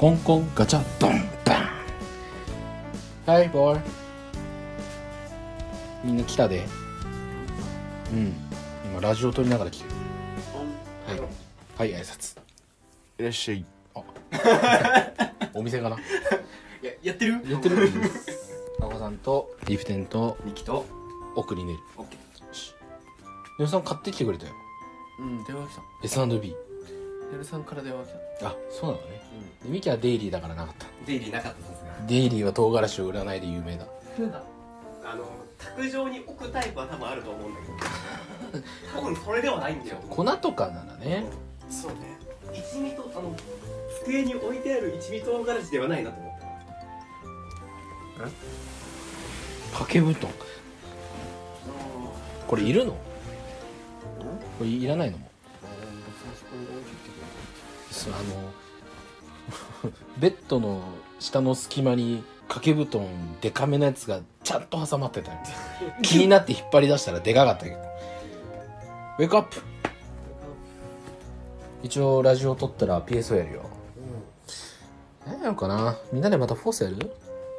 コンコンガチャドンバン。はいボーイ、みんな来たで。今ラジオ撮りながら来てる。はい、挨拶。 いらっしゃい。 お店かな。 やってるやってる。あこさんとリフテンとミキと奥に寝る。 オッケネルさん買ってきてくれたよ。 ー。電話来た。 S&B。 ネルさんから電話来た。 あ、そうなのね。でミキはデイリーだからなかった。 デイリーなかったさすが。 デイリーは唐辛子を売らないで有名だ。 卓上に置くタイプは多分あると思うんだけど多分それではないんだよ。 粉とかならね。 そうね。一味と机に置いてある一味唐辛子ではないなと思った。 掛け布団。これいるの？これいらないのも。ベッドの下の隙間に掛け布団デカめのやつがちゃんと挟まってたよ。気になって引っ張り出したらでかかったけど。ウェイクアップ。一応ラジオ撮ったら PSO やるよ。何やろうかな。みんなでまたフォースやる？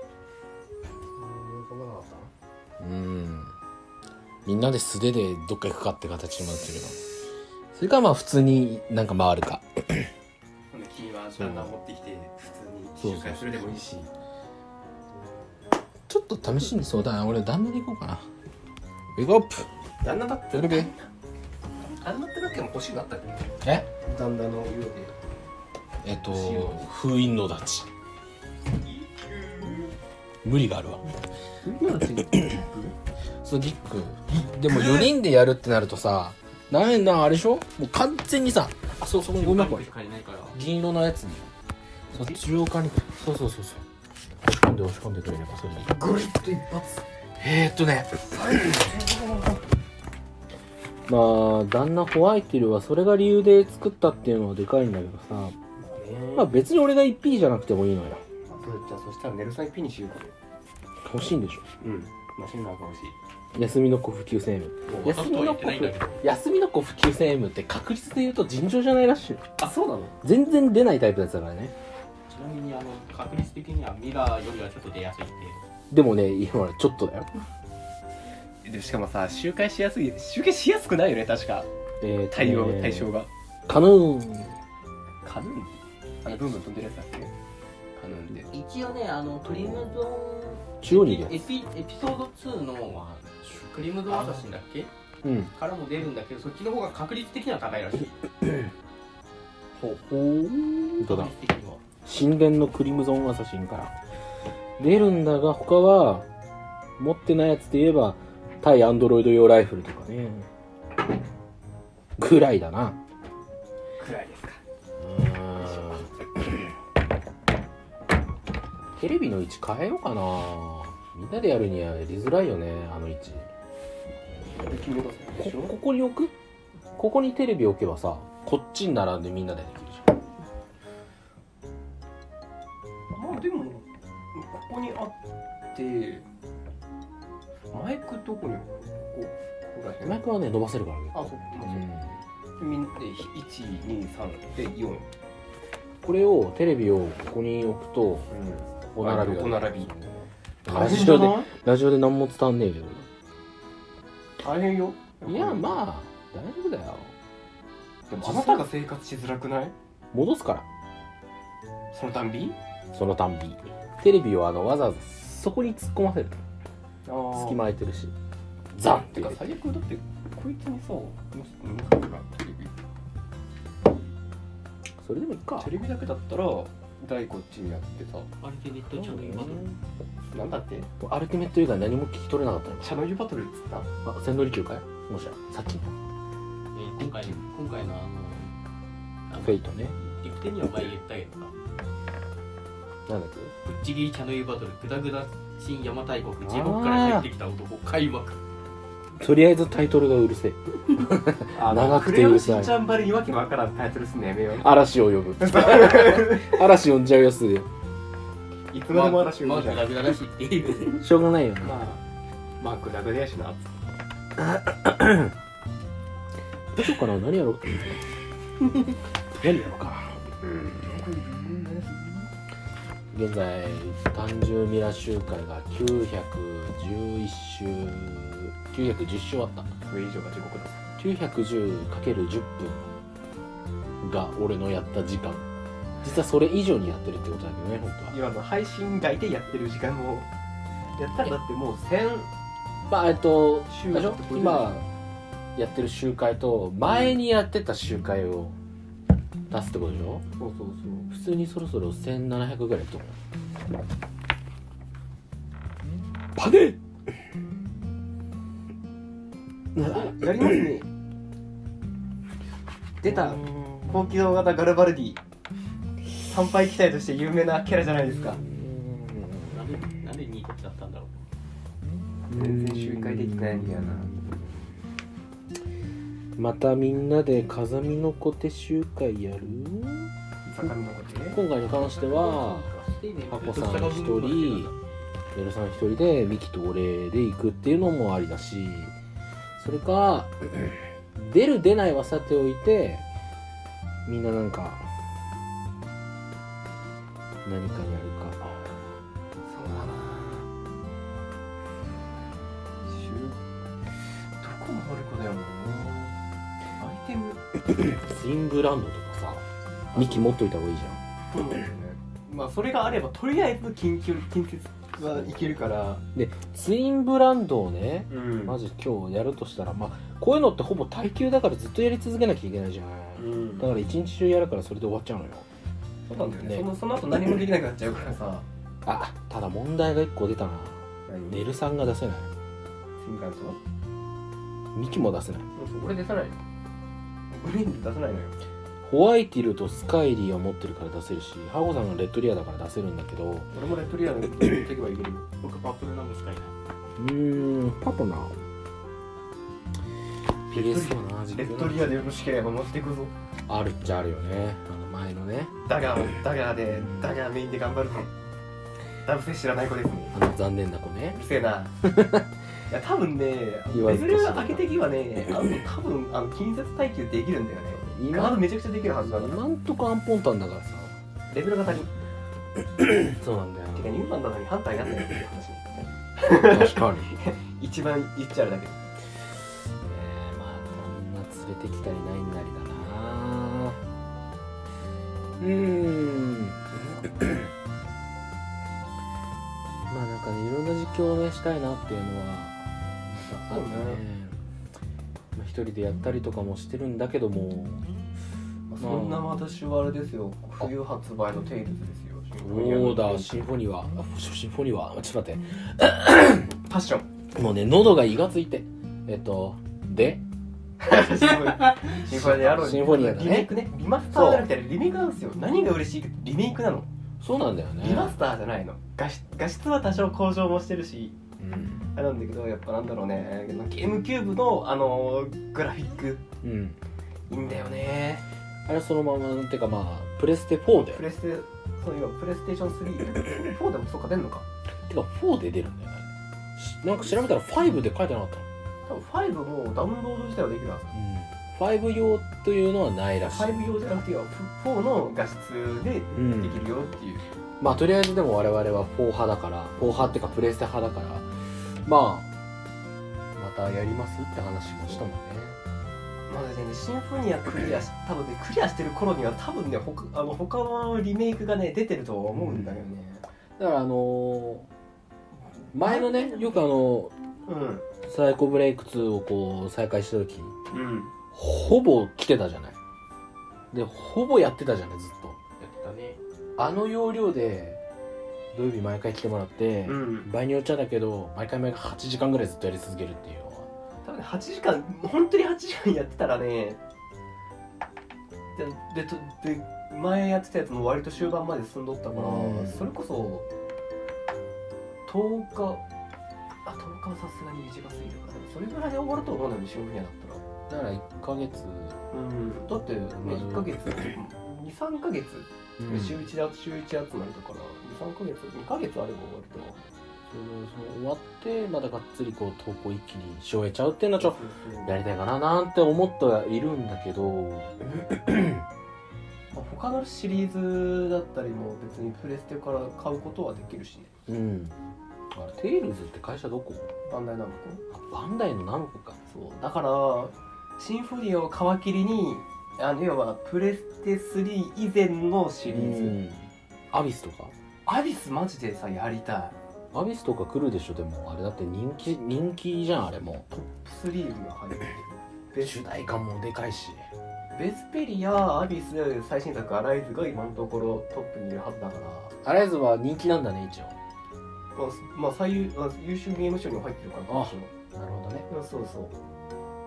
みんなで素手でどっか行くかって形になってるけど、それかまあ普通になんか回るか。 君は旦那持ってきて普通に周回するでもいいし、 ちょっと試しに。そうだな、俺旦那で行こうかな。ウェイクアップ。 旦那だってやるべ。 旦那ってだけも欲しくなったっけ？ え？ 旦那のようで封印の立ち。無理があるわ。そうギック。でも4人でやるってなるとさ、あれでしょ、もう完全にさ、あ、そこにゴミ箱銀色のやつにそっちを借りて、そう押し込んでくれればそれでいい。 グリッと一発。 まあ旦那ホワイトルはそれが理由で作ったっていうのはでかいんだけどさ、まあ別に俺が 1P じゃなくてもいいのよ。 じゃあそしたらネルさん 1P にしようか。 欲しいんでしょ。 マシンなんか欲しい。 休みの子普及性 M。休みの子普及性 M って確率で言うと尋常じゃないらしいよ。 あ、そうなの？ 全然出ないタイプのやつだからね。 ちなみに確率的にはミラーよりはちょっと出やすいって。 でもね、今ちょっとだよ。 でしかもさ、周回しやすくないよね、確か。対象がカヌーン。 カヌーン？ブンブン飛んでるやつだっけ？カヌーンで一応ね、クリムゾーン中央にいるやつ。 エピソード2のクリムゾーンアサシンだっけ？からも出るんだけど、そっちの方が確率的には高いらしい。 ほう。本当だ。 確率的には神殿のクリムゾンアサシンから出るんだが、他は持ってないやつで言えば対アンドロイド用ライフルとかねぐらいだな。 くらいですか。 テレビの位置変えようかな。みんなでやるにはやりづらいよね、あの位置。ここに置く？ここにテレビ置けばさ、こっちに並んでみんなでできるじゃん。 まあでもここにあってマイクどこにここマイクはね伸ばせるからね。 あ、そう。みんなで123で4。 これをテレビをここに置くとお並びが。 お並び。 ラジオで何も伝わんねえけど。 大変よ。 いやまあ大丈夫だよ。 でもあなたが生活しづらくない？ 戻すから。 そのたんびテレビをわざわざそこに突っ込ませる。隙間空いてるしザンってか最悪だってこいつにさそれでもいいか。 テレビだけだったら台こっちにやってさ、 アルティネットチャンネルバトル。 なんだってアルティメット以外何も聞き取れなかったの。 チャノユバトルっつった？ あ、千利休かい？もしやさっきの今回のフェイトね。 リフテには前言ったけどさ、 なんだっけ、 ぶっちぎりチャノユバトルグダグダ新邪馬台国地獄から帰ってきた男開幕。 とりあえずタイトルがうるせえ。長くてうるさい。 クレヨンしんちゃんばりにわけわからんタイトルすんのやめよう。 嵐を呼ぶ。嵐呼んじゃうやつでいつまでも嵐を呼ぶじゃん。 グダグダだしっていう。 しょうがないよね。 まあグダグダやしな。 どうしようかな。何やろう。何やろうか。 現在単純ミラ集会が910週あった。 それ以上が地獄だ。 910×10 分が俺のやった時間。実はそれ以上にやってるってことだけどね、本当は。 今の配信外でやってる時間もやったらだってもう1000、 まあ今やってる集会と前にやってた集会を出すってことでしょ。 そうそうそう。 普通にそろそろ1700ぐらいと思う。パネやりますね。出た高機動型ガルバルディ、参拝機体として有名なキャラじゃないですか。 なんで2位だったんだろう。全然集会できないんだよな。 またみんなで風見の小手集会やる。今回に関してはハコさん1人、メルさん1人でミキと俺で行くっていうのもありだし、それか出る出ないはさておいて、みんななんか何かやるか。 そうだな、どこもある子だよな。アイテムツインブランドとかさ、ミキ持っといた方がいいじゃん。 そうだよね。まあそれがあればとりあえず近接はいけるから。 でツインブランドをね、マジジ今日やるとしたら、まあこういうのってほぼ耐久だからずっとやり続けなきゃいけないじゃん、だから一日中やるからそれで終わっちゃうのよ。 そうなんだよね。その後何もできなくなっちゃうからさ。 あ、ただ問題が1個出たな。ネルさんが出せない。 ツインブランドミキも出せない。 俺出さないの。グリーンで出さないのよ。 ホワイティルとスカイリーは持ってるから出せるし、ハゴさんがレッドリアだから出せるんだけど、 俺もレッドリアの持ってけばいける。 僕パープルなんですかいない。 パトナー PS はな、 レッドリアでよろしければ持っていくぞ。 あるっちゃあるよね、前のね。 ダガーメインで頑張るぜ。ダブセ知らない子ですね。 残念な子ね。 うるせえな。いや多分ね、レベル上げてきはね、多分近接耐久できるんだよね。ガードめちゃくちゃできるはずだから。 今んとこアンポンタンだからさ、 レベルが足りん。 そうなんだよ。 てか入番なのに反対なんだよっていう話。確かに。 一番言っちゃうだけど。 まあこんな連れてきたりないなりだな。まあなんかね、いろんな実況をねしたいなっていうのはあってね、一人でやったりとかもしてるんだけども、 そんな私はあれですよ、冬発売のテイルズですよ。 そうだ、シンフォニーはちょっと待ってパッション。 もうね、喉が胃がついて、でシンフォニアのシンフォニアだね、 リメイクね。リマスターじゃなくてリメイクなんですよ。何が嬉しいか、リメイクなの。 そうなんだよね。 リマスターじゃないの。画質は多少向上もしてるし、あれなんだけど、やっぱなんだろうね、ゲームキューブのグラフィック、いいんだよね。 あれそのままってか、まあプレステ4で、 プレステーション3 4でもそうか出んのか。 てか4で出るんだよね。なんか調べたら5で書いてなかった。 多分5もダウンロード自体はできるはず。 5用というのはないらしい。 5用じゃなくて4の画質でできるよっていう、 まあとりあえずでも我々は4派だから、4派っていうかプレステ派だから、またやりますって話もしたもんね。 まだね、シンフォニア多分ねクリアしてる頃には多分ね、他のリメイクがね出てると思うんだよね。 だから前のね、よくサイコブレイク2をこう再開した時、ほぼ来てたじゃない。でほぼやってたじゃない、ずっとやってたね。 容量で土曜日毎回来てもらって、場合によっちゃだけど毎回8時間ぐらいずっとやり続けるっていうのは、 多分ね8時間、本当に8時間やってたらね、で前やってたやつも割と終盤まで進んどったから、それこそ10日はさすがに短すぎるから、それぐらいで終わると思うんだよね、シンフォニアだったら。 だから1ヶ月、 だって1ヶ月2,3ヶ月、週1集まりだから2,3ヶ月2ヶ月あれば終わると。 終わってまだがっつりこう投稿一気に終えちゃうっていうのはちょっとやりたいかななんて思ってはいるんだけど他のシリーズだったりも別にプレステから買うことはできるしね。 うん。あれテイルズって会社どこ？ バンダイナムコ。バンダイのナムコか。 そうだからシンフォニアを皮切りに要はプレステ3以前のシリーズ。 アビスとか。 アビスマジでさやりたい。 アビスとか来るでしょ。でもあれだって人気じゃん。あれもトップ3には入ってる。 主題歌もでかいし。 ベスペリア、アビス、最新作アライズが今のところトップにいるはずだから。 アライズは人気なんだね一応。 まあ優秀ゲーム賞にも入ってるから。 なるほどね。 そうそう。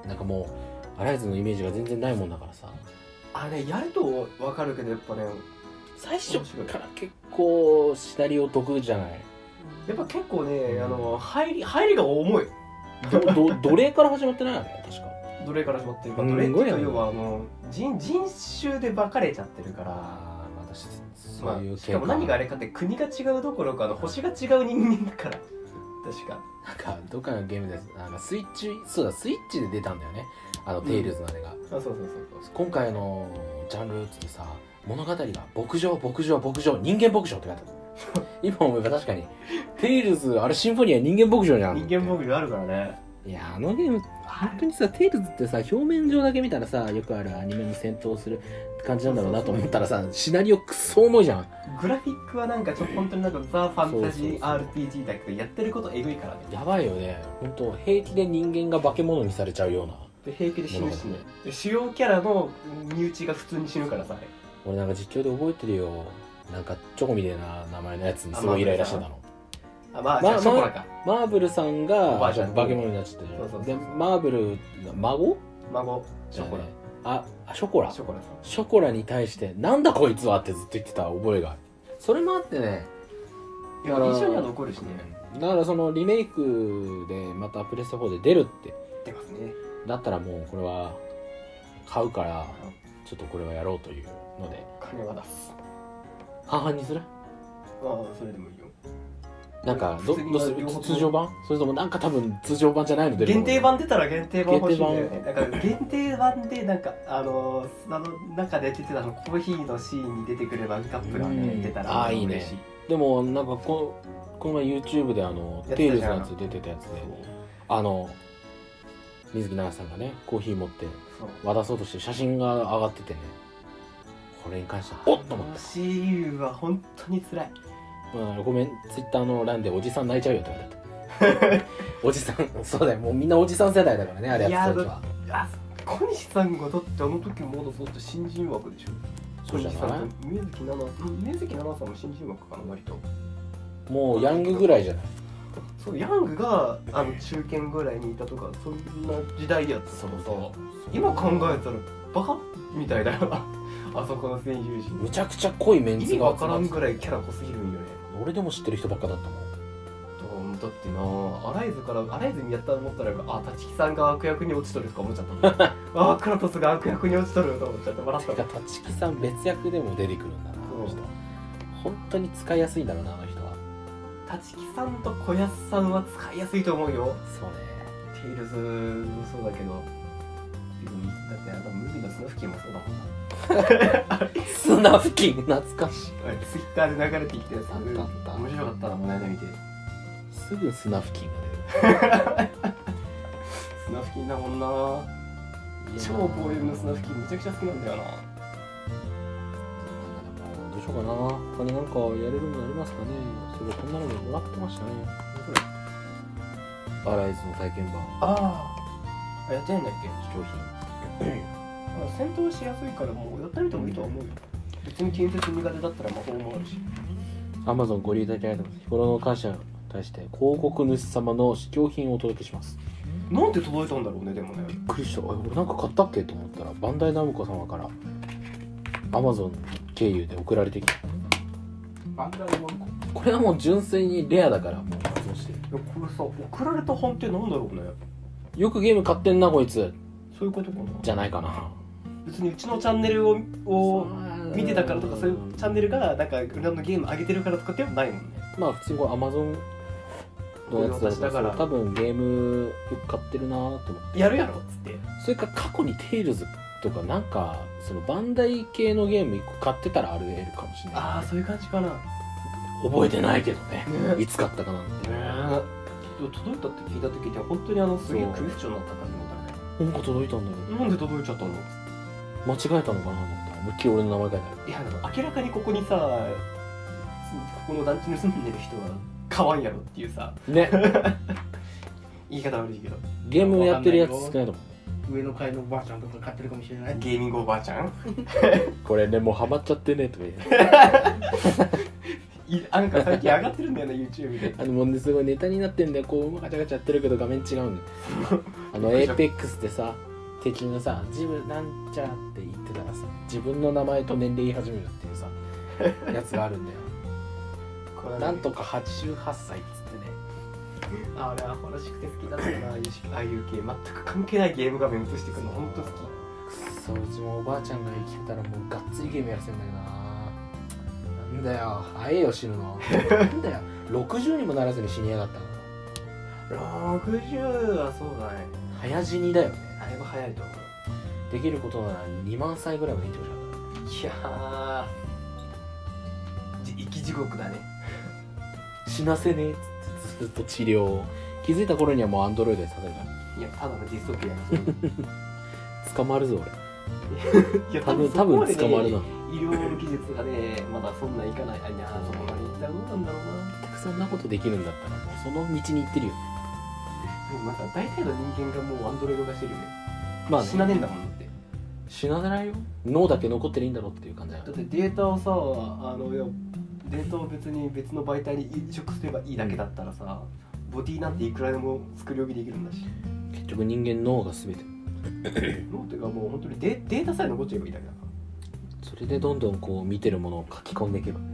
なんかもうアライズのイメージが全然ないもんだからさ。 あれやると分かるけどやっぱね、 最初から結構シナリオ得じゃない。 やっぱ結構ね、入りが重い。 奴隷から始まってないよね確か。 奴隷から始まってるから、奴隷っていうか要は人種で分かれちゃってるから。そういうしかも何があれかって国が違うどころか星が違う人間だから確か。 なんかどっかのゲームです。なんかスイッチで出たんだよね。テイルズのあれが。 そう。 今回のジャンルっつってさ、物語が牧場人間牧場って書いてある。今思えば確かにテイルズあれシンフォニア人間牧場じゃん。 人間牧場あるからね。 いやゲーム本当にさ、テイルズってさ表面上だけ見たらさよくあるアニメの戦闘する感じなんだろうなと思ったらさ、シナリオクソ重いじゃん。 グラフィックはなんか本当になんかザ・ファンタジー RPG だけどやってることエグいからね。 やばいよね本当。平気で人間が化け物にされちゃうような。 で平気で死ぬしね。主要キャラの身内が普通に死ぬからさ。 俺なんか実況で覚えてるよ。なんかチョコみたいな名前のやつにすごいイライラしてたの。 マーブルさんが化け物になっちゃってる。でマーブル孫ショコラ。ショコラに対してなんだこいつはってずっと言ってた覚えがある。それもあってね。 一緒には残るしね。 だからそのリメイクでまたプレステ4で出るって出ますね。 だったらもうこれは買うからちょっとこれはやろうというので金は出す。 半々にする？ それでもいいよ。 なんかどうする？通常版？それともなんか多分通常版じゃないの出るの？ 限定版出たら限定版欲しいんだよね。だから限定版でなんか中で出てたコーヒーのシーンに出てくるマグカップがね出たらいいね。でもなんかこの前 YouTube でテイルズのやつ出てたやつで水木奈々さんがねコーヒー持って渡そうとして写真が上がっててね、これに関してはおっと思った。 CU は本当に辛い。 ごめん、ツイッターの欄でおじさん泣いちゃうよって言われた。おじさん、そうだよ、もうみんなおじさん世代だからね、あれやってた時は。 小西さんがだって時まだそうって新人枠でしょ。 そうじゃない？ 水木奈々さんも新人枠かな割と。 もうヤングぐらいじゃない？ そうヤングが中堅ぐらいにいたとかそんな時代やった。そう今考えたらバカみたいだよな。あそこの声優陣むちゃくちゃ濃いメンツが意味わからんぐらいキャラ濃すぎるんよね。 俺でも知ってる人ばっかだったもん。だってなアライズにやったと思ったら立木さんが悪役に落ちとるとか思っちゃったもん。クラトスが悪役に落ちとると思っちゃって笑った。 立木さん別役でも出てくるんだな。本当に使いやすいんだろうなあの人は。 立木さんと小安さんは使いやすいと思うよ。 そうね。 テイルズもそうだけどだってムービーのスナフキンもそうだもんな。 スナフキン懐かしい。 ツイッターで流れてきたやつ面白かったな、この間見て。 すぐスナフキンが出る。 スナフキンだもんな。超ボーイルのスナフキンめちゃくちゃ好きなんだよな。 どうしようかな。他になんかやれるものありますかね。それこんなのもらってましたね。アライズの体験版。 やってないんだっけ？ 試供品。 戦闘しやすいからもうやってみてもいいと思うよ。別に建設苦手だったら魔法もあるし。 Amazon ご利用いただきありがとうございます。日頃の感謝に対して広告主様の試供品をお届けします。 なんで届いたんだろうね。でもねびっくりした。俺なんか買ったっけと思ったらバンダイナムコ様から Amazon 経由で送られてきた。 バンダイナムコこれはもう純粋にレアだからもう発動してる。 これさ送られた本ってなんだろうね。 よくゲーム買ってんなこいつ。 そういうことかな。 じゃないかな。別にうちのチャンネルを見てたからとかそういうチャンネルがなんか裏のゲーム上げてるからとかってはないもんね。 まあ普通にこれ Amazon のやつだから多分ゲームよく買ってるなと思って。 やるやろっつって。 それから過去にテイルズとかなんかそのバンダイ系のゲーム1個買ってたらあるかもしれない、 ああそういう感じかな。 覚えてないけどねいつ買ったかなんて届いたって聞いた時には本当にすげえクエスチョンだった感じだったね。 なんか届いたんだよ。 なんで届いちゃったの？ 間違えたのかなと思ったら思いっきり俺の名前書いてある。 いやでも明らかにここにさ、ここの団地に住んでる人は買わんやろっていうさね言い方悪いけどゲームやってるやつ少ないと思う。 上の階のおばあちゃんとか買ってるかもしれない。 ゲーミングおばあちゃんこれねもうハマっちゃってねとか言うなんか最近上がってるんだよね YouTube で。 もうねすごいネタになってんだよ。こうガチャガチャやってるけど画面違うんだよエーペックスでさ敵のさ自分なんちゃらって言ってたらさ自分の名前と年齢言い始めるっていうさやつがあるんだよこれなんとか88歳っつってね。 あれアホらしくて好きだったな。ああいう系全く関係ないゲーム画面映してくるのほんと好き。 くそ、うちもおばあちゃんが生きてたらもうがっつりゲームやらせるんだけどな。なんだよ早えよ死ぬのなんだよ60にもならずに死にやがったの。 60はそうだね。 早死にだよね。 だいぶ早いと思う。 できることなら2万歳ぐらいまで生きてほしかった。 いやー生き地獄だね。 死なせねえっつってずっと治療を気づいた頃にはもうアンドロイドでさせるから。 いやただのディストピアに捕まるぞいや俺。多分捕まるな。 医療技術がねまだそんないかない。あいやそんなにいったらどうなんだろうな。 そんなことできるんだったらもうその道に行ってるよ。 でもまた大体の人間がもうアンドロイド化してるよね。 まあね、 死なねえんだもんだって。 死なせないよ。脳だけ残ってるいいんだろうっていう感じだよ。 だってデータをさデータを別に別の媒体に移植すればいいだけだったらさ、ボディなんていくらでも作り置きできるんだし。 結局人間脳が全て脳っていうかもう本当にデータさえ残っちゃえばいいだけだから。 それでどんどんこう見てるものを書き込んでいけば。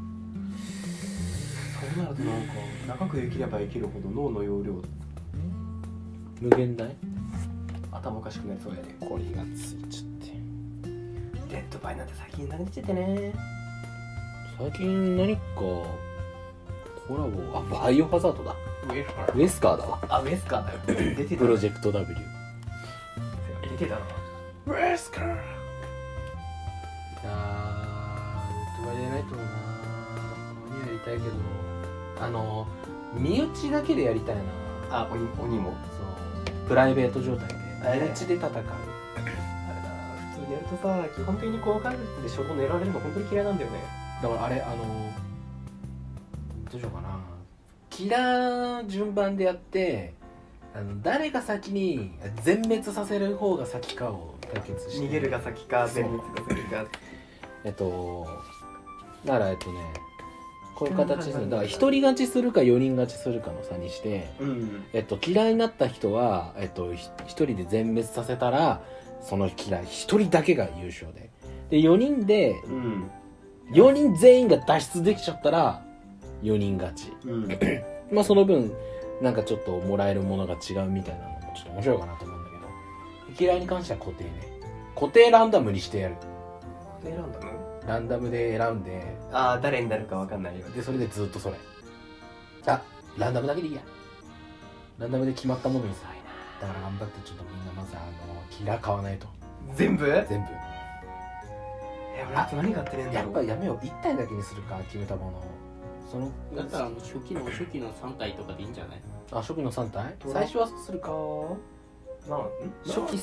そうなるとなんか長く生きれば生きるほど脳の容量無限大頭おかしくなりそうやね。 これがついちゃってデッドバイなんて最近なくなっちゃってね。 最近何かコラボバイオハザードだ。ウエスカーだわ。 ウエスカーだよ。出てた。 プロジェクト W 出てたな。 ウエスカー。いやーデッドバイやりないと思うな。鬼やりたいけど身内だけでやりたいな。 鬼もそうプライベート状態で身内で戦う。 あれだな、普通にやるとさ基本的にこう感じで衝動狙われるの本当に嫌いなんだよね。 だからあれどうしようかな。キラー順番でやって誰が先に全滅させる方が先かを対決して、 逃げるが先か全滅が先か。 だからこういう形ですね。だから1人勝ちするか4人勝ちするかの差にして、嫌いになった人は1人で全滅させたらその嫌い1人だけが優勝で4人で、4人全員が脱出できちゃったら4人勝ち、まあその分なんかちょっともらえるものが違うみたいなのもちょっと面白いかなと思うんだけど、嫌いに関しては固定ね。固定ランダムにしてやる。 固定ランダム？ ランダムで選んで、 誰になるか分かんないよ。 でそれでずっとそれランダムだけでいいや。ランダムで決まったものにさ、だから頑張ってちょっとみんなまずキラー買わないと。 全部俺あと何買ってねえんだろう。 やっぱやめよう。1体だけにするか決めたものを。そのだったら初期の3体とかでいいんじゃない？ 初期の3体？最初はそうするか。初期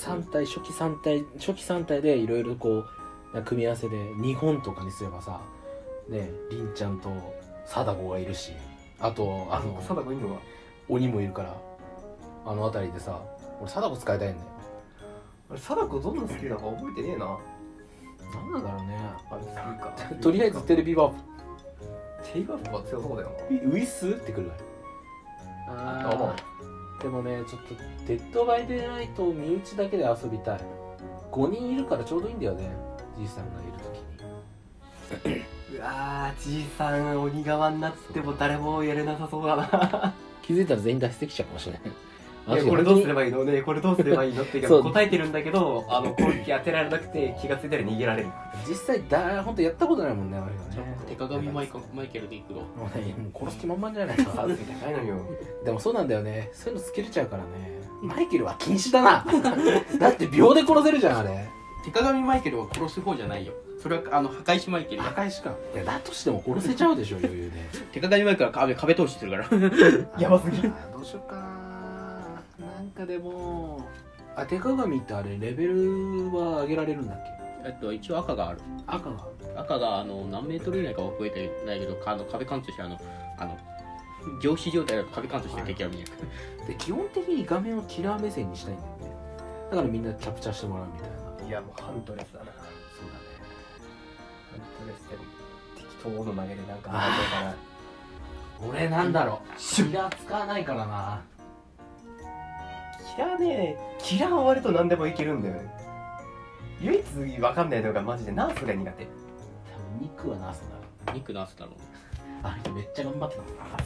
3体でいろいろこう組み合わせで日本とかにすればさ、ね、りんちゃんと貞子がいるし、あと貞子いるのは鬼もいるから、あの辺りでさ、俺貞子使いたいんだよ。 あれ貞子どんな好きだか覚えてねえな。 なんなんだろうね。 あれ好きか。 とりあえずテレビバープ。 テレビバープは強そうだよウィスってくるな。でもね、ちょっとデッドバイデイナイトを身内だけで遊びたい。5人いるからちょうどいいんだよね、じいさんがいるときに。 うわー、じいさん鬼側になっても誰もやれなさそうだな。 気づいたら全員脱出できちゃうかもしれない。 これどうすればいいのね、これどうすればいいのって答えてるんだけど、攻撃当てられなくて気がついたら逃げられる。 実際本当やったことないもんね、あれがね。 手鏡マイケルで行くの。 もう殺す気満々じゃないか。 高いのよ。 でもそうなんだよね。そういうのスキルちゃうからね。マイケルは禁止だな。だって秒で殺せるじゃんあれ。 手鏡マイケルは殺す方じゃないよ。それは破壊しマイケル。 破壊しか。いやだとしても殺せちゃうでしょ余裕で。 手鏡マイケルは壁通しするからやばすぎ。 どうしようかな。なんかでも手鏡ってあれレベルは上げられるんだっけ？ 一応赤がある。 赤が何メートル以内かは覚えてないけど、壁貫通して凝視状態だと壁貫通して敵は見える。 で基本的に画面をキラー目線にしたいんだよね。だからみんなキャプチャーしてもらうみたいな。 いやもうハントレスだな。 そうだね。 ハントレスで適当の投げでなんかなんだから。 俺なんだろう。キラー使わないからな。 キラーね、キラーは割と何でもいけるんだよね。唯一わかんないのがマジでナースが苦手。 多分ニックはナースだろ。 ニックナースだろう。 めっちゃ頑張ってた。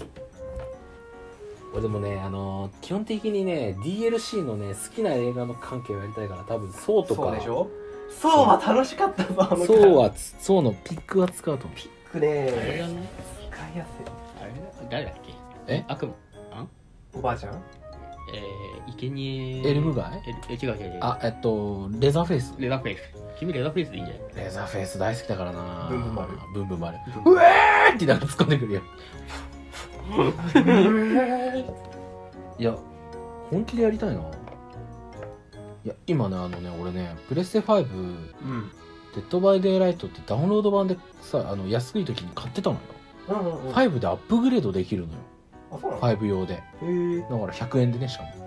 俺でもね基本的にね DLC のね好きな映画の関係をやりたいから多分ソーとか。 そうでしょ。ソーは楽しかったぞ。 ソーのピックは使うと思う。 ピックねあれだね。 使いやすい。 あれ誰だっけ？悪魔？ おばあちゃん？ 生贄エルムガイ？ 違う。 レザーフェイス。 レザーフェイス。君レザーフェイスでいいんじゃない？ レザーフェイス大好きだからな。 ブンブン丸。 ブンブン丸。うわーってなんか突っ込んでくるよ。いや本気でやりたいな。いや今ね俺ねプレステ5、デッドバイデイライトってダウンロード版でさ安い時に買ってたのよ。5でアップグレードできるのよ。 あ、そうなの 5用で。だから100円でねしかも。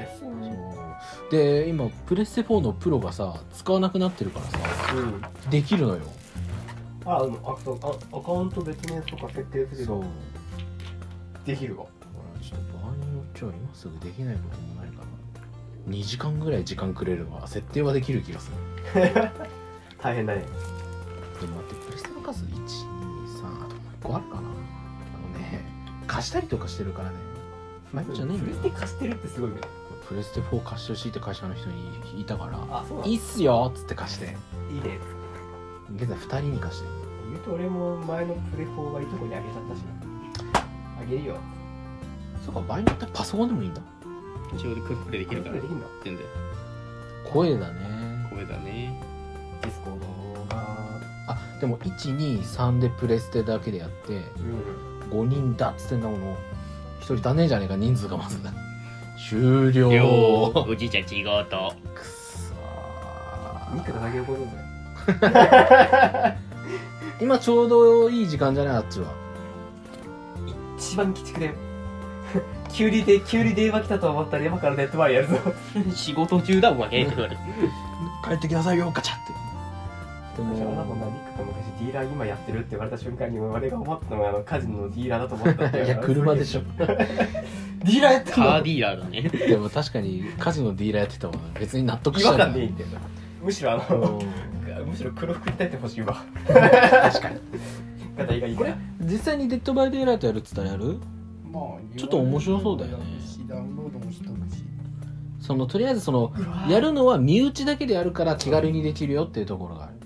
で今プレステ4のプロがさ使わなくなってるからさ、できるのよ。 アカウント別のやつとか設定すればできるわ。 ちょっと場合によっちゃ今すぐできないこともないかな。2時間ぐらい時間くれれば設定はできる気がする。 大変だね。 でも待ってプレステの数1、2、3あともう1個あるかな。貸したりとかしてるからね。まあじゃねえんだよ。 プレステ貸してるってすごいね。 プレステ4貸してほしいって会社の人に言いたから 「 いいっすよ」っつって貸して。 いいね。 現在2人に貸してる。 言うと俺も前のプレ4はいとこにあげちゃったしな。あげるよ。 そうか、場合によってはパソコンでもいいんだ。 一応でクックでできるからできるんだ。 全然声だね。 声だね。 ディスコードがでも123でプレステだけでやって5人だっつってんだもの1人だねえじゃねえか。人数がまず終了。 おじいちゃん違うとくそニックだけ怒るんだよ。 今ちょうどいい時間じゃないあっちは。 一番鬼畜だよ。急に電話来たと思ったら今からネットバイやるぞ。 仕事中だお前。 帰ってきなさいよガチャって。でもしょうがないもんな。ニックと昔ディーラー今やってるって言われた瞬間に俺が思ったのはカジノのディーラーだと思ったんだよ。 いや車でしょ。 ディーラーやってカーディーラーだね。 でも確かにカジノディーラーやってたもん。別に納得し違ちゃう。 和感ねえんだよな。むしろむしろ黒服着たいってほしいわ。 確かに。 方がいいから。 実際にデッドバイデイライトやるっつったらやる？ まあちょっと面白そうだよね。 ダウンロードもしとくし。 とりあえずやるのは身内だけでやるから気軽にできるよっていうところがある。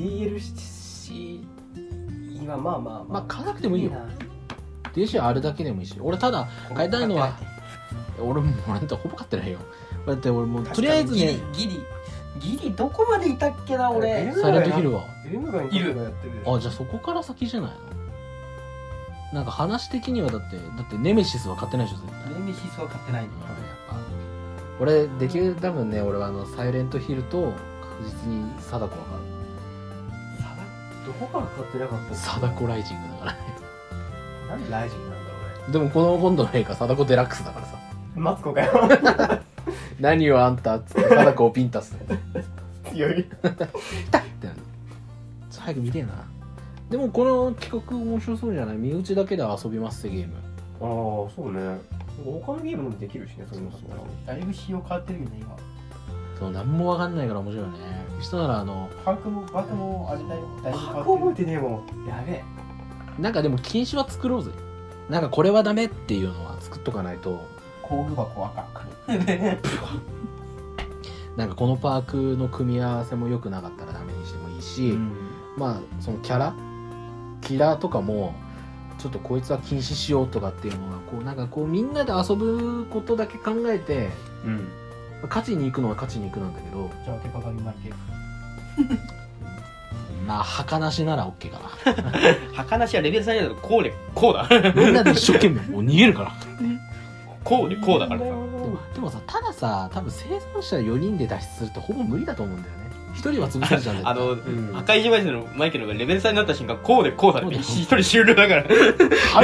DLC 今まあ買わなくてもいいよ。DLC はあるだけでもいいし。俺ただ買いたいのは俺もほぼ買ってないよ。だって俺もうとりあえずねギリどこまでいたっけな俺。 サイレントヒルはいる。 じゃあそこから先じゃないの。なんか話的にはだってネメシスは買ってないでしょ絶対。 ネメシスは買ってないの。 俺できる多分ね俺はサイレントヒルと確実に貞子は買う。 どこから買ってなかった？ 貞子ライジングだからね。 なんでライジングなんだでもこの今度の映画貞子デラックスだからさ。 マツコかよ。 何をあんたっつって貞子をピンタス強い。 ってなる。早く見てえな。でもこの企画面白そうじゃない？身内だけで遊びますってゲーム。 ああそうね。他のゲームもできるしね。そういうのだいぶ仕様変わってるよね今。 そう何もわかんないから面白いね。そしたらパークもあれだよ。だいぶ変わってる。 箱覚えてねえもん。やべえ。 なんかでも禁止は作ろうぜ。なんかこれはダメっていうのは作っとかないと。 工具箱赤。 なんかこのパークの組み合わせも良くなかったらダメにしてもいいし、まあそのキャラとかもちょっとこいつは禁止しようとかっていうのがなんかみんなで遊ぶことだけ考えて、勝ちに行くのは勝ちに行くなんだけど。 じゃあ手鏡マイケル。 まあ墓なしなら OK かな。 墓なしはレベル3だとこうでこうだ。 みんなで一生懸命もう逃げるから。 こうでこうだからさ。 でもさ、たださ、多分生存者4人で脱出するってほぼ無理だと思うんだよね。1人は潰せるじゃん。 赤い島人のマイケルがレベル3になった瞬間こうでこうだって1人終了だから。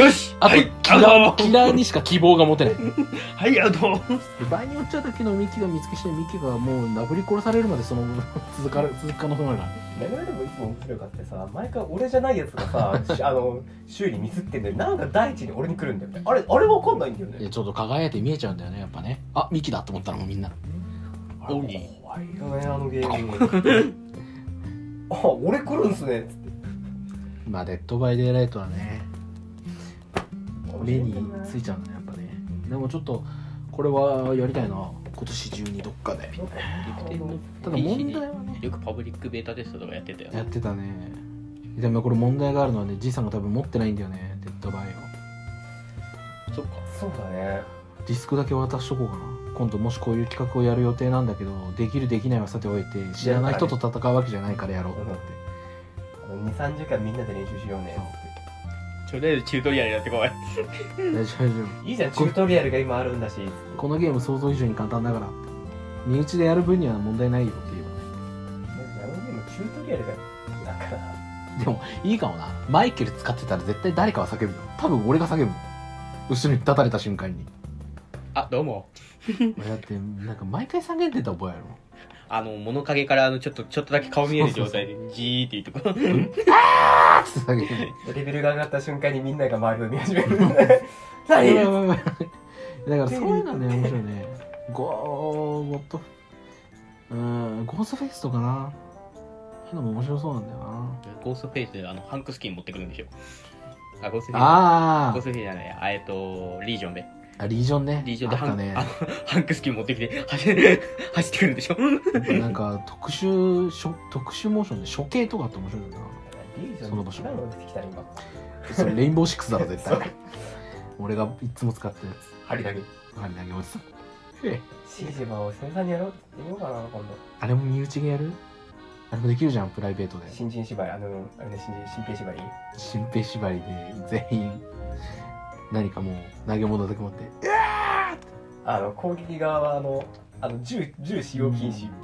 よし、 あとキラーにしか希望が持てない。 はいアウト。 場合によっちゃだけのミキが見つけしてミキがもう殴り殺されるまでその続く可能性があるから。 何がでもいつも面白いかってさ、毎回俺じゃないやつがさ修理ミスってんで、なんか第一に俺に来るんだよね。あれ分かんないんだよね。 ちょっと輝いて見えちゃうんだよね、やっぱね。あ、ミキだと思ったらもうみんな怖いよね、あのゲーム。あ、俺来るんすねっつって。 まあデッドバイデイライトはね目についちゃうんだね、やっぱね。でもちょっとこれはやりたいな、今年中にどっかで。ただ問題はね、 よくパブリックベータテストとかやってたよね。 やってたね。でもこれ問題があるのはね、じいさんが多分持ってないんだよね、デッドバイを。 そっか。 そうだね。 ディスクだけ渡しとこうかな。今度もしこういう企画をやる予定なんだけど、できるできないはさておいて、知らない人と戦うわけじゃないからやろうと思って。 2、3時間みんなで練習しようねとりあえずチュートリアルやってこい。 大丈夫。 いいじゃん、チュートリアルが今あるんだし。 このゲーム想像以上に簡単だから身内でやる分には問題ないよって言えばね。 あのゲームチュートリアルがだから。 でもいいかもな。マイケル使ってたら絶対誰かは叫ぶよ。多分俺が叫ぶ。後ろに立たれた瞬間に。 あ、どうも。 だってなんか毎回叫んでた覚えあるの。 物陰からちょっとだけ顔見える状態でジーって言ってこう。 あーって叫んで。 レベルが上がった瞬間にみんなが周りを見始める。 何？だからそういうのね、面白いね。ゴーストフェイスとかな。そういうのも面白そうなんだよな。 ゴーストフェイスでハンクスキン持ってくるんでしょ。あ、ゴーストフェイス。 ああ。 ゴーストフェイスじゃない。リージョンで。 あ、リージョンね。 リージョンでハンクスキン持ってきて走ってくるんでしょ。 なんか特殊モーションで処刑とかって面白いんだな。その場所。それレインボーシックスだろ絶対。俺がいつも使ったやつ。 針投げおじさん。 シージマを生産にやろうって言おうかな、今度。 あれも身内でやる？あれもできるじゃん、プライベートで。 新人縛り、あれね、新兵縛り。 新兵縛りで全員何かもう投げ物だけ持って攻撃側は銃使用禁止。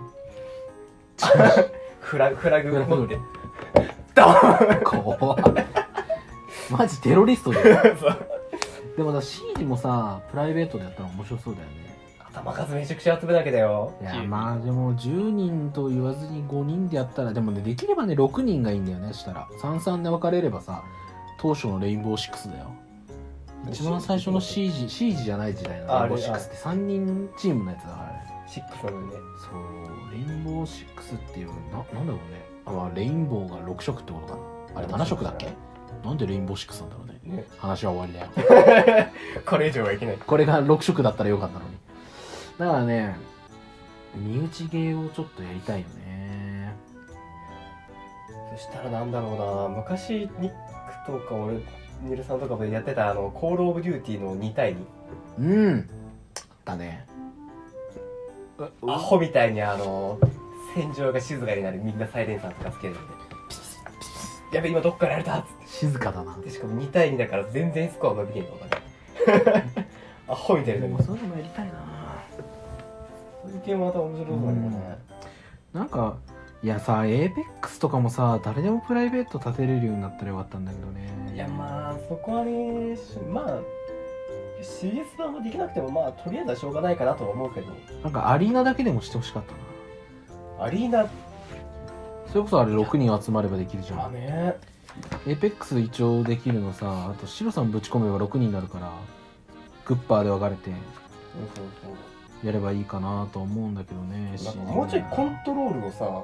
フラグ持ってドーン。 怖い。マジテロリストだよ。でもシージもさ、プライベートでやったら面白そうだよね。 頭数めちゃくちゃ集めだけだよ。 いやまあでも10人と言わずに5人でやったら、でもね、できればね6人がいいんだよね。したら33で分かれればさ、当初のレインボーシックスだよ。一番最初のシージじゃない時代のレインボーシックスって3人チームのやつだからね。 シックスなのにね。 そう、レインボーシックスっていうなんだろうね。レインボーが6色ってことかな。あれ7色だっけ？なんでレインボーシックスなんだろうね。話は終わりだよ。 これ以上はいけない。 これが6色だったらよかったのに。だからね、身内ゲーをちょっとやりたいよね。 そしたらなんだろうな、昔ニックとか俺ニルさんとかもやってたコールオブデューティーの2対2。 うんだね。 アホみたいに戦場が静かになる。みんなサイレンサーとかつけるんで、やべ今どっからやれたっつって。 静かだな。 でしかも2対2だから全然スコア伸びねえとかね。アホみたいな。 そういうのもやりたいな。 そういう系もまた面白そうだけどね。 なんかいやさ、エーペックスとかもさ、誰でもプライベート立てれるようになったらよかったんだけどね。 いやまあそこはね、まあ CS 版もできなくてもまあとりあえずはしょうがないかなとは思うけど、 なんかアリーナだけでもしてほしかったな。 アリーナ、 それこそあれ6人集まればできるじゃん。 まあね、 エーペックス一応できるのさ、あと白さんぶち込めば6人になるから、グッパーで分かれてやればいいかなと思うんだけどね。 なんかもうちょいコントロールをさ、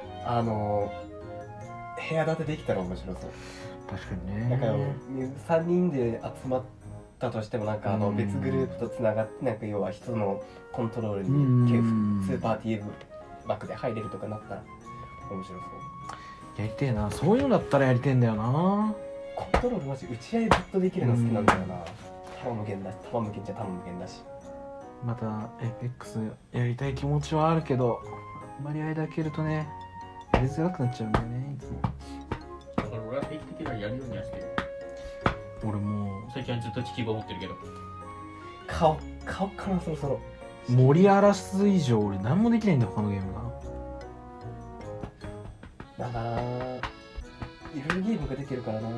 部屋建てできたら面白そう。 確かにね。 なんか3人で集まったとしても、なんか別グループとつながって、なんか要は一つのコントロールにスーパー TM 枠で入れるとかなったら面白そう。 やりてえな。そういうのだったらやりてえんだよな。 コントロールマジ打ち合いずっとできるの好きなんだよな。球無限だし、球無限じゃ球無限だし。 またエーペックスやりたい気持ちはあるけど、あんまり間開けるとね、 やりづらくなっちゃうんだよねいつも。 だから俺は定期的にやるようにはしてる。 俺も最近はずっと地球が持ってるけど。 買おうかなそろそろ。 森荒らす以上俺何もできないんだよ他のゲームが。 なんだな、いろいろゲームが出てるからな。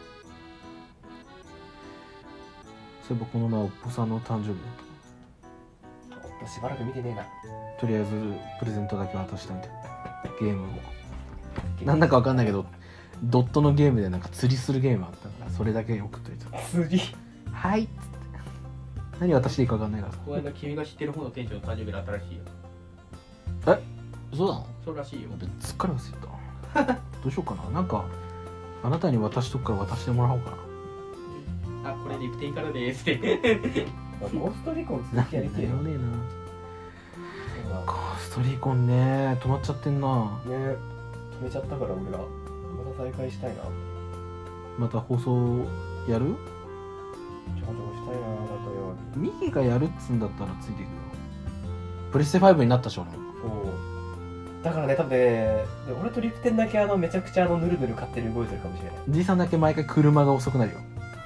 そういえばこの前おっぽさんの誕生日だっしばらく見てねえな。 た。とりあえずプレゼントだけ渡したんでゲームをなんだかわかんないけどドットのゲームでなんか釣りするゲームあったからそれだけ送っといた。 釣りはいっつって何渡していいかわかんないからさ。 この間君が知ってる方の店長の誕生日だったらしいよ。 そうなの？ そうらしいよ。 すっかり忘れたどうしようかな。なんかあなたに渡しとくから渡してもらおうかな。 あ、これリプテインからでーすってゴーストリコン続きやりてえよね。 ねえな。ゴーストリコンね止まっちゃってんな。 決めちゃったから俺がまた再開したいな。 また放送やる？ ちょこちょこしたいな。だとよミキがやるっつんだったらついていくよ。プレステ5になったし俺も。 そうだからね、多分ね、俺とリプテンだけめちゃくちゃぬるぬる勝手に動いてるかもしれない。 じいさんだけ毎回車が遅くなるよ。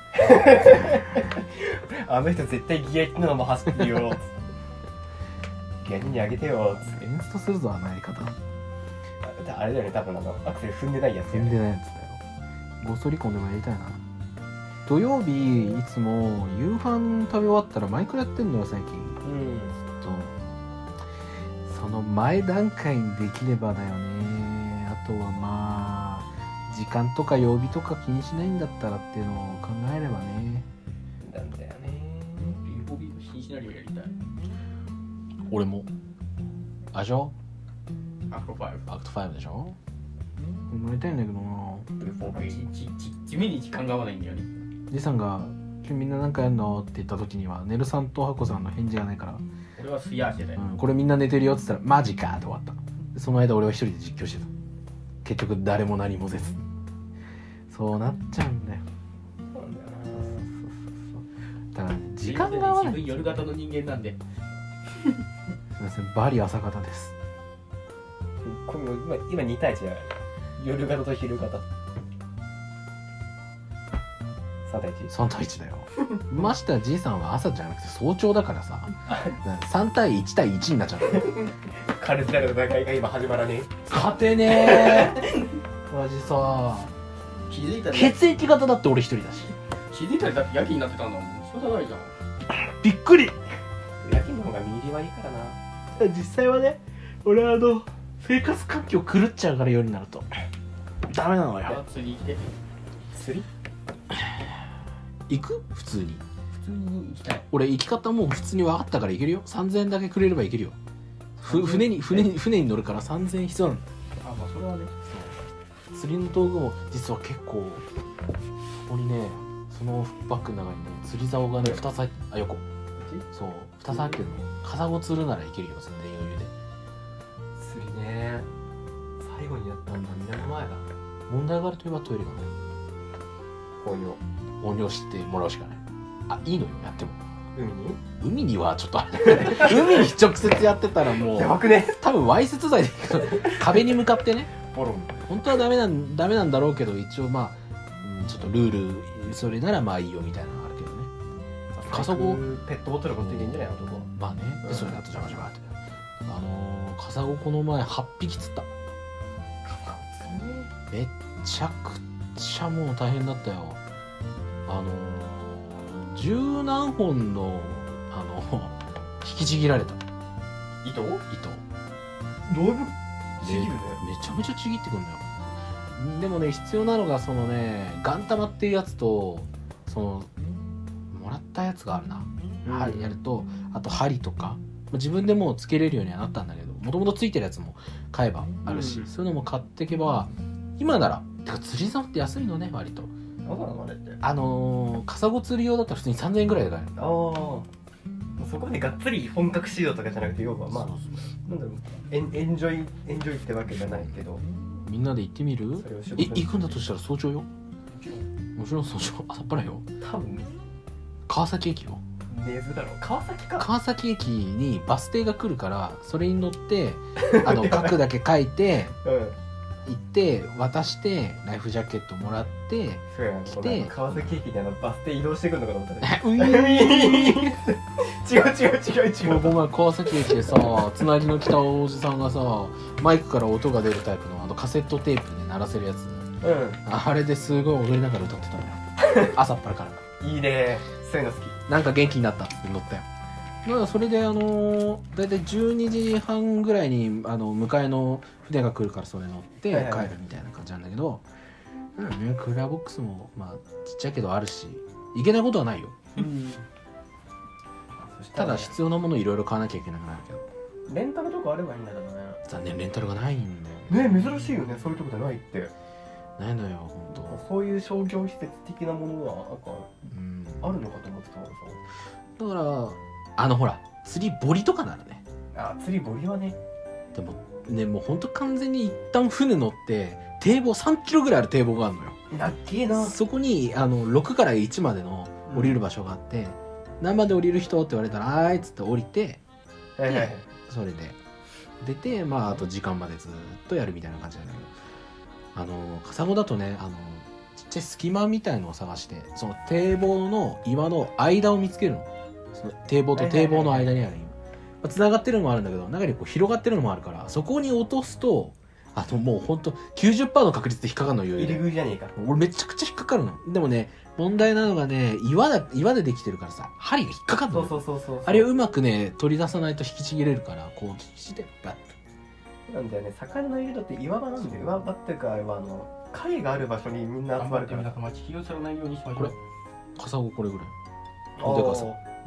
あの人絶対ギア1のまま走ってるよギア2にあげてよ。 エンストするぞあのやり方。 あれだよね、多分アクセル踏んでないやつよね。 踏んでないやつだよ。ゴーストリコンでもやりたいな。土曜日いつも夕飯食べ終わったらマイクラやってんのよ最近。その前段階にできればだよね。あとはまあ時間とか曜日とか気にしないんだったらっていうのを考えればね。 なんだよね。 ビーボビーの新シナリオやりたい。 俺もあれでしょアクト5。 アクト5でしょ。やりたいんだけどな。 地味に時間が合わないんだよね。 じいさんが「今日みんな何かやんの?」って言った時にはネルさんとハコさんの返事がないから俺はスヤーしてたよ。 これみんな寝てるよって言ったらマジかって終わった。でその間俺は一人で実況してた。結局誰も何もせず。そうなっちゃうんだよ。だから時間が合わない。 自分夜型の人間なんで。 すいませんバリ朝方です。 今2対1だから夜型と昼型。3対 1？ 3対1だよ。ましてはじいさんは朝じゃなくて早朝だからさ3対1対1になっちゃう。 カルテラの戦いが今始まらねえ。 勝てねえマジさ。 気づいたら血液型だって俺一人だし。 気づいたらだって夜勤になってたんだもん。仕方ないじゃん。 びっくり。 夜勤の方が身入りはいいからな。 実際はね俺は生活環境狂っちゃうから夜になるとダメなのよ。 釣り行って。 釣り？ 行く？普通に普通に行きたい。 俺行き方もう普通に分かったから行けるよ。3000円だけくれれば行けるよ。船に乗るから3000円必要なの。 あ、まあそれはね。 釣りの道具も実は結構ここにねそのバッグの中にね釣り竿がね2つ入って横そう2つ入ってるの。カサゴ釣るならいけるよ全然余裕で。 釣りね、最後にやったんだ2年前だ。 問題があるといえばトイレがね音量してもらうしかない。あ、いいのよやっても。海にはちょっとあれ海に直接やってたらもうやばくね。 多分わいせつ罪で壁に向かってねボロン。 本当はダメなんだろうけど一応まあ、ちょっとルールそれならまあいいよみたいなのがあるけどね。カサゴペットボトル持っていけんじゃない男。 まあね。でそれであとジャバジャバってカサゴこの前8匹釣った。めっちゃくちゃもう大変だったよ。十何本の引きちぎられた糸糸だいぶちぎるね。 めちゃめちゃちぎってくんだよ。でもね必要なのがそのねガン玉っていうやつとそのもらったやつがあるな、針やるとあと針とか自分でもうつけれるようにはなったんだけどもともとついてるやつも買えばあるし、そういうのも買っていけば今ならてか釣り竿って安いのね割と。カサゴ釣り用だったら普通に3000円ぐらいで買える。 ああそこまでがっつり本格仕様とかじゃなくて要はまあなんだろうエンジョイってわけじゃないけどみんなで行ってみる？行くんだとしたら早朝よ。もちろん早朝朝っぱらよ。 多分川崎駅よ。 根津だろ。川崎か。 川崎駅にバス停が来るからそれに乗って書くだけ書いて行って渡してライフジャケットもらってそうや来て川崎駅でバス停移動してくるのかと思ったねうい違うこの前川崎駅でさ隣の来たおじさんがさマイクから音が出るタイプのカセットテープで鳴らせるやつ、あれですごい踊りながら歌ってたのよ朝っぱらからいいねそういうの好きなんか元気になったって乗ったよ。だからそれでだいたい12時半ぐらいに迎えの船が来るからそれ乗って帰るみたいな感じなんだけど、クーラーボックスもまあちっちゃいけどあるしいけないことはないよ、ただ必要なものいろいろ買わなきゃいけなくなるけどレンタルとかあればいいんだけどね。 残念レンタルがないんだよね。珍しいよねそういうとこでないってないのよ本当。 そういう商業施設的なものはなんかあるのかと思ってたからさ。だからほら釣り堀とかならね。 釣り堀はね。 でもねもうほんと完全に一旦船乗って堤防3キロぐらいある堤防があるのよ。 なっけえな。 そこに6から1までの降りる場所があって、何番で降りる人って言われたらあーいっつって降りて、それで出てあと時間までずっとやるみたいな感じなんだけど、カサゴだとねちっちゃい隙間みたいのを探してその堤防の岩の間を見つけるの。その堤防と堤防の間にある今繋がってるのもあるんだけど中にこう広がってるのもあるからそこに落とすともうほんと 90% の確率で引っかかるのよ。 入り口じゃねえか。 俺めちゃくちゃ引っかかるの。でもね問題なのがね岩でできてるからさ針が引っかかるの。 そうあれをうまくね取り出さないと引きちぎれるからこう引きちぎってバッとなんだよね。魚のいるのって岩場なんだよ。岩場っていうか貝がある場所にみんな集まるから。 気をさらないようにしましょう。 これカサゴこれぐらいでかさ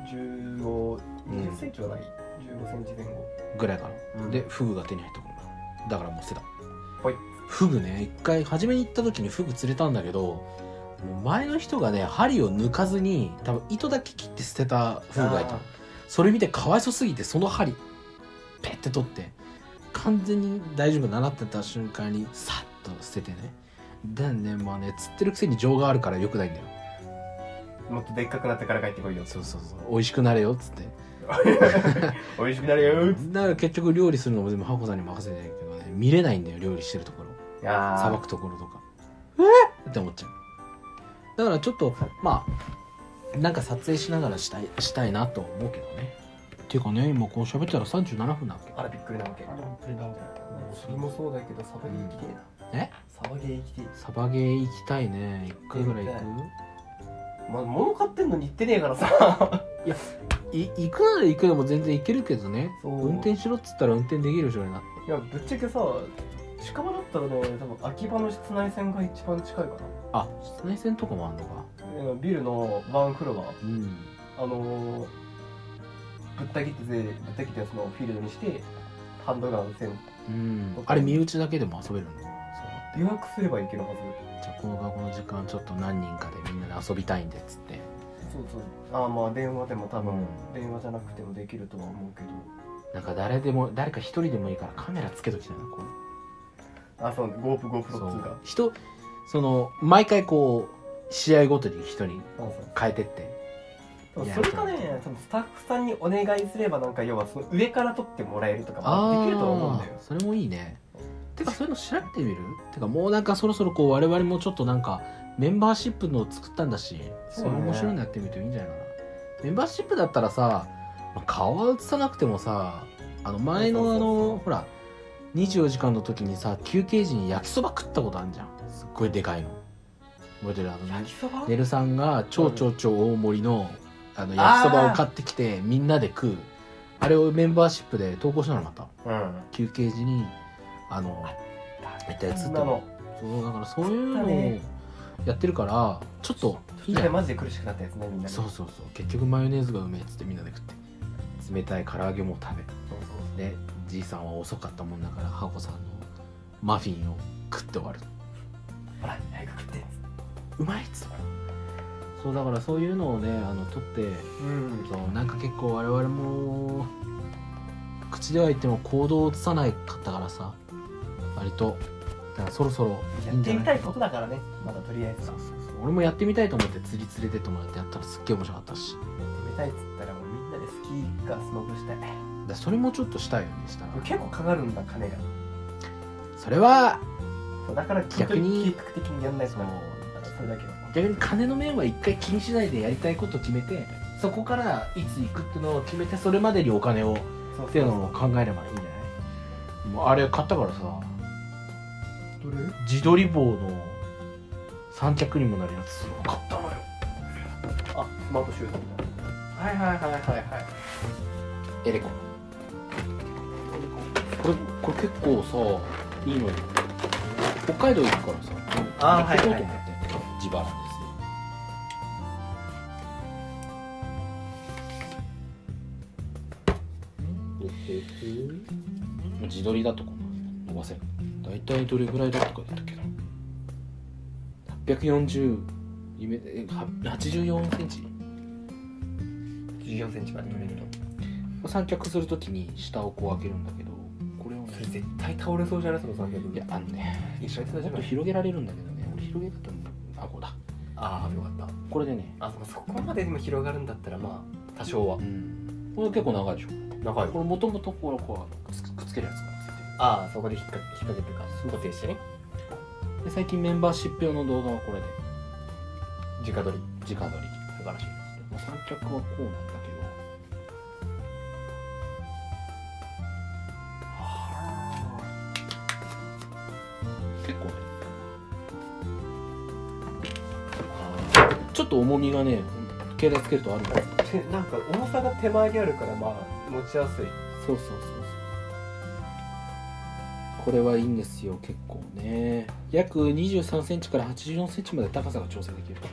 20センチはない15センチ前後ぐらいかな、でフグが手に入ったからだからもう捨てた。 はい。 フグね一回初めに行った時にフグ釣れたんだけど前の人がね針を抜かずに多分糸だけ切って捨てたフグがいた。それ見てかわいそすぎてその針ペッて取って完全に大丈夫だなってた瞬間にサッと捨ててね。でね釣ってるくせに情があるからよくないんだよ。 もっとでっかくなってから帰ってこいよ。 そう美味しくなれよっつって美味しくなれよっつって。 だから結局料理するのも全部ハコさんに任せてるけどね見れないんだよ料理してるところさばくところとかって思っちゃう。だからちょっとなんか撮影しながらしたいなと思うけどね。っていうかね今こう喋ったら37分なわけ。 あらびっくりなわけ。それもそうだけどサバゲー行きてえな。サバゲー行きてえ。 サバゲー行きたいね。1回ぐらい行く。 物買ってんのに行ってねえからさいや行くなら行くでも全然行けるけどね。運転しろっつったら運転できるでしょうね。 いやぶっちゃけさ近場だったらね多分秋葉の室内線が一番近いかな。 室内線とかもあんのか。 ビルのワンフロア、ぶった切ってやつのフィールドにしてハンドガン線、 あれ身内だけでも遊べるの。 予約すればいけるはず。 じゃあこの時間ちょっと何人かでみんなで遊びたいんでっつって。 そう電話でも多分、電話じゃなくてもできるとは思うけどなんか誰か一人でもいいからカメラつけときたいなこう。 そう GoPro2 か毎回こう試合ごとに人に変えてってそれかねスタッフさんにお願いすれば要はその上から撮ってもらえるとかもできると思うんだよ。 それもいいね。てかそういうの調べてみる。てかもうそろそろこう我々もちょっとメンバーシップの作ったんだしそれ面白いのやってみるといいんじゃないかな。メンバーシップだったらさ顔は映さなくてもさ前のほら24時間の時にさ休憩時に焼きそば食ったことあるじゃん。すっごいでかいの覚えてる。ネルさんが超大盛りの焼きそばを買ってきてみんなで食うあれをメンバーシップで投稿したのまた、休憩時にやったやつって。そうだからそういうのをやってるからちょっといいじゃん。マジで苦しくなったやつねみんなで。 そう結局マヨネーズがうめえっつってみんなで食って冷たい唐揚げも食べでじいさんは遅かったもんだからハコさんのマフィンを食って終わる。 ほら早く食ってうまいっつって。そうだからそういうのをね撮って、そう結構我々も口では言っても行動を移さないかったからさ割とだからそろそろやってみたいことだからねまだとりあえず。 俺もやってみたいと思って釣り連れてってもらってやったらすっげえ面白かったし。 やってみたいっつったらもうみんなでスキーかスノボしたい。 それもちょっとしたいよね。したら結構かかるんだ金が。 それはだから逆に計画的にやんないとな。それだけは。 逆に金の面は一回気にしないでやりたいことを決めて、そこからいつ行くっていうのを決めて、それまでにお金をっていうのを考えればいいんじゃない？もうあれ買ったからさ、 どれ？ 自撮り棒の三脚にもなるやつを買ったのよ。 あ、スマートシュートみたいな。はいはいはいはいはい。 エレコ。これ結構さ、いいのよ。北海道行くからさ、 あー行こうと思って、 はいはい自腹ですよ。自撮りだとこ伸ばせる。だいたいどれぐらいだとかだったっけな。840、84センチ。 14センチまで取れると。 三脚するときに下をこう開けるんだけど、これをね、 それ絶対倒れそうじゃない？その三脚。 いや、あんね、 一緒にもっと広げられるんだけどね、俺広げ方も顎だ。 ああ、よかった。 これでね、 そこまででも広がるんだったらまあ多少は。 これ結構長いでしょ。 長い。 これもともとこうくっつけるやつがついてる。 ああ、そこで引っ掛けてか固定してね。 で最近メンバーシップ用の動画はこれで直撮り。 直撮り。 素晴らしい。 三脚はこうなんだけど、結構ね、ちょっと重みがね、携帯つけるとあるんだよ。 なんか重さが手前にあるからまあ持ちやすい。 そうそうそうそう。これはいいんですよ、結構ね。約23センチから84センチまで高さが調整できる。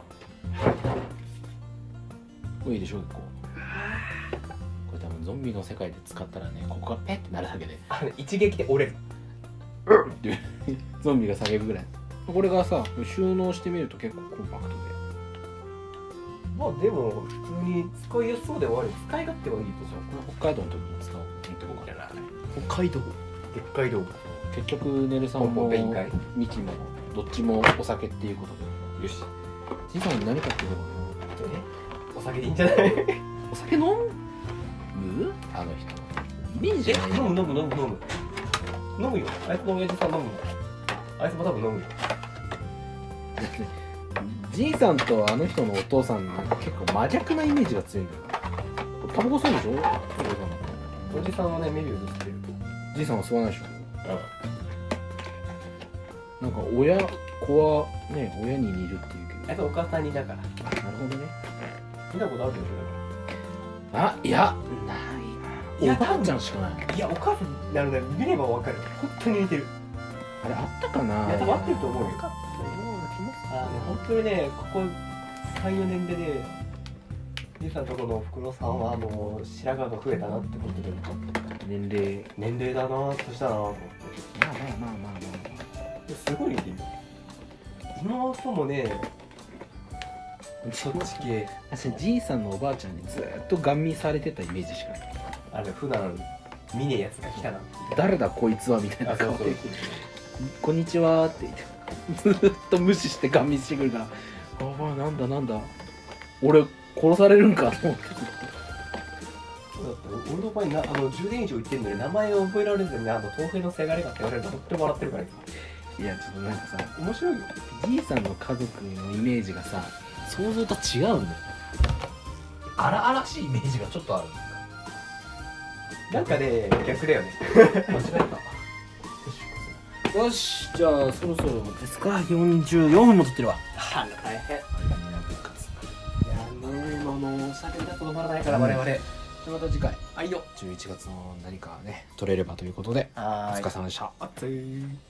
これいいでしょ、結構。これ多分ゾンビの世界で使ったらね、ここがペッてなるだけで一撃で折れる。 ってゾンビが叫ぶぐらい。これがさ、収納してみると結構コンパクトで。 まあでも普通に使いやすそうではある。使い勝手はいいとさ。 これ北海道の時に使おうってこうかな。北海道。 でっかい道具。 結局ネルさんも弁解ミキもどっちもお酒っていうことで。 よし。 じいさん何かっていうと、 お酒でいいんじゃない？ お酒飲む？あの人。イメージがね。 飲む。飲むよ。あいつの親父さん飲むの。あいつも多分飲むよ。 じいさんとあの人のお父さんなんか結構真逆なイメージが強いんだよ。タバコ吸うんでしょ？ おじさんはね、メビウスってる。 じいさんは吸わないでしょ？なんか子はね、親に似るっていうけど。 あいつお母さんにだから。 なるほどね。 見たことあるでしょ、 いや、ない。 いやおばあちゃんしかない。 いや、お母さんなので見ればわかる。本当に似てる。 あれあったかな。 いや、多分合ってると思うよ。 本本当にね、ここ3、4年でね、じいさんのとこのおふくろさんはもう白髪が増えたなってことで、 年齢だなぁ、そしたらなぁと思って。 まあすごい似てる。妹もね、そっち系。 確かにじいさんのおばあちゃんにずっとガン見されてたイメージしかない。 あれ普段見ねえやつが来たなって。 誰だこいつはみたいな顔でそうこんにちはって言ってずっと無視してガン見してくるから、ああなんだ俺殺されるんかと思って。 だって俺の場合10年以上言ってんのに名前を覚えられずに豆腐のせがれがって言われるととっても笑ってるから。 いやちょっとなんかさ、 面白いよ。 じいさんの家族のイメージがさ、想像と違うんだよ。荒々しいイメージがちょっとある。 なんかね、逆だよね。 間違えた。よし、じゃあそろそろですか。44分も撮ってるわ。 大変。いやね、お酒だと止まらないから我々。 じゃあまた次回はいよ。 11月の何かね撮れればということで、お疲れ様でした。 熱い。